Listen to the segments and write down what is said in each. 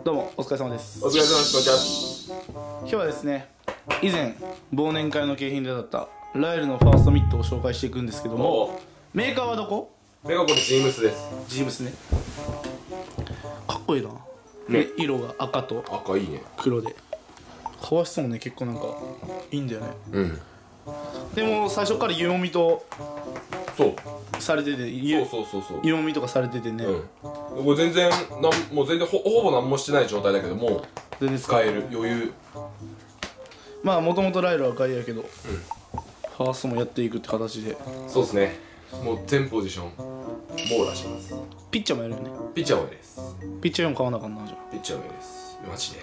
どうもお疲れ様です。 お疲れ様です。こんにちは。 今日はですね、以前忘年会の景品でだったライルのファーストミットを紹介していくんですけども、メーカーはどこ？ メーカーこれジームスです。 ジームスね。かっこいいな、ね、色が赤と赤いいね。 黒でかわしそうね。結構なんかいいんだよね。 うん。 でも最初から湯もみとそうされてて、 そう湯もみとかされててね、 これ全然もう全然ほぼ何もしてない状態だけども全然使える余裕。 まあもともとライルは外野やけど、ファーストもやっていくって形で。 そうですね。もう全ポジション網羅します。 ピッチャーもやるよね。 ピッチャーもいいです。 ピッチャーも買わなあかんな。じゃあピッチャーもいいです。マジで。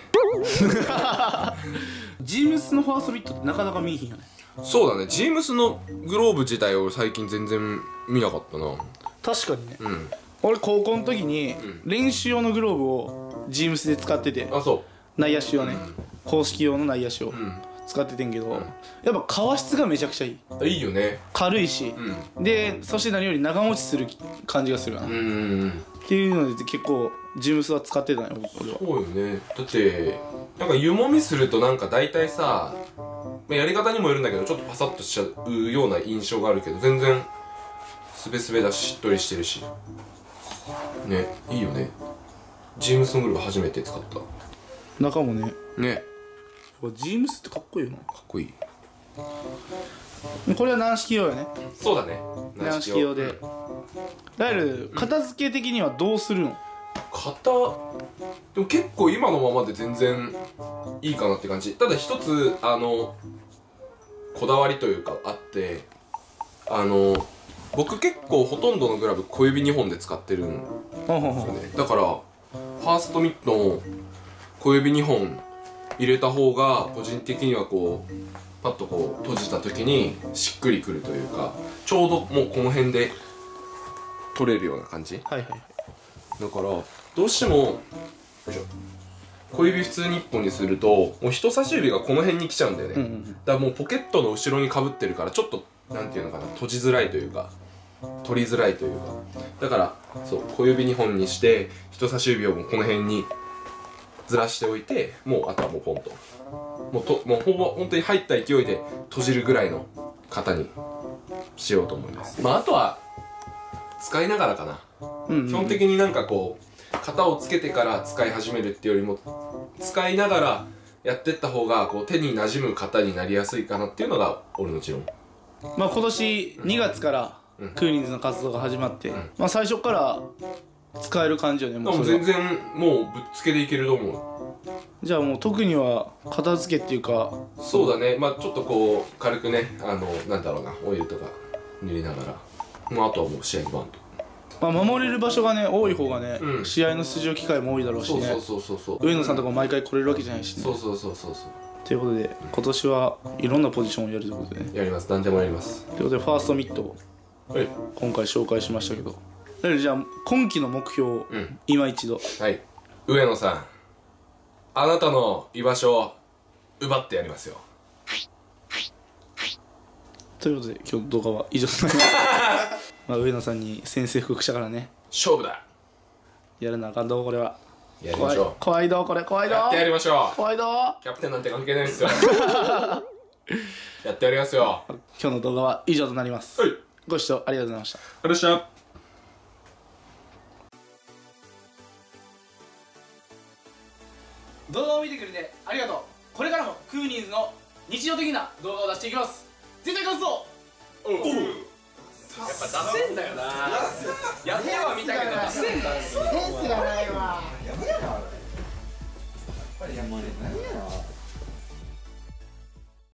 ジームスのファーストミットってなかなか見えひんよね。 そうだね。ジームスのグローブ自体を最近全然見なかったな。 確かにね、 うん。 俺高校の時に練習用のグローブをジームスで使ってて、 あ、そ内野手用ね、公式用の内野手をう。 使っててんけど、やっぱ革質がめちゃくちゃいい。 いいよね。 軽いし、でそして何より長持ちする感じがするかな、っていうので結構ジームスは使ってたよ俺は。 そうよね。だってなんか湯もみするとなんか大体さ、やり方にもよるんだけどちょっとパサッとしちゃうような印象があるけど、全然スベスベだししっとりしてるしね、いいよね。ジームスのグループ初めて使った。 中もね、 ね、 ジームスってかっこいいよな。 かっこいい。 これは軟式用よね。 そうだね、 軟式用で、ライル片付け的にはどうするの？ 型でも結構今のままで全然いいかなって感じ。ただ一つこだわりというかあって、僕結構ほとんどのグラブ小指2本で使ってるんですよね。だからファーストミットの小指2本入れた方が個人的にはこうパッとこう閉じた時にしっくりくるというか、ちょうどもうこの辺で取れるような感じ。 はいはい。 だからどうしてもよいしょ、小指普通に1本にするともう人差し指がこの辺に来ちゃうんだよね。だからもうポケットの後ろにかぶってるからちょっとなんていうのかな、閉じづらいというか取りづらいというか、だからそう小指2本にして人差し指をもうこの辺にずらしておいて、もうあとはもうポンともうほぼ本当に入った勢いで閉じるぐらいの型にしようと思います。まああとは使いながらかな。基本的になんかこう型をつけてから使い始めるっていうよりも使いながらやってった方がこう手に馴染む型になりやすいかなっていうのが俺の持論。 まあ今年2月からクーニンズの活動が始まって、まあ最初から使える感じよね。もう全然もうぶっつけでいけると思う。じゃあもう特には片付けっていうか。 そうだね。まあちょっとこう軽くね、なんだろうな、オイルとか塗りながら、もうあとはもう試合にバンと。 まあ守れる場所がね多い方がね、試合の出場機会も多いだろうしね。上野さんとか毎回来れるわけじゃないしね。 そうということで今年はいろんなポジションをやるということでね。 やります。何でもやります。 ということでファーストミットを今回紹介しましたけど、じゃあ今季の目標を今一度。 はい、上野さん、あなたの居場所を奪ってやりますよ。 ということで今日動画は以上となります。まあ上野さんに宣戦布告したからね、 勝負だ。 やらなあかんどこれは。 やりましょう。 怖いどこれ、怖いどやってやりましょう。 怖いど。 キャプテンなんて関係ないですよ。やってやりますよ。 今日の動画は以上となります。 はい、 ご視聴ありがとうございました。 ありがとうございました。 動画を見てくれてありがとう。これからもクーニーズの日常的な動画を出していきます。絶対勝つぞ。 おう、やっぱ出せんだよな。やめは見たけど出せんだよ。 センスがないわ。やばいな。やっぱりやばい。何や